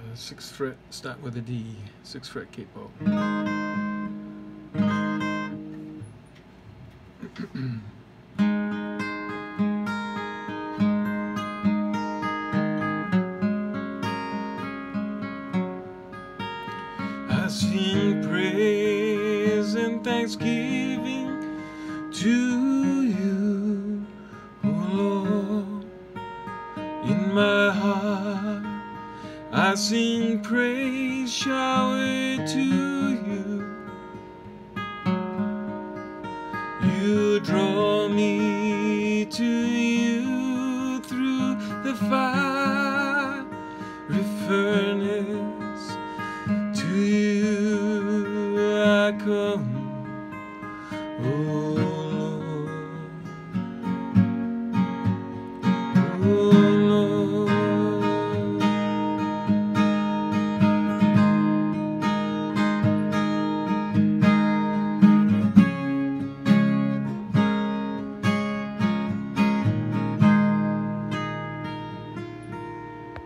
6th fret, start with a D, 6th fret capo. I sing praise and thanksgiving to you, oh Lord. In my heart I sing praise, shower to you. You draw me to you through the fire,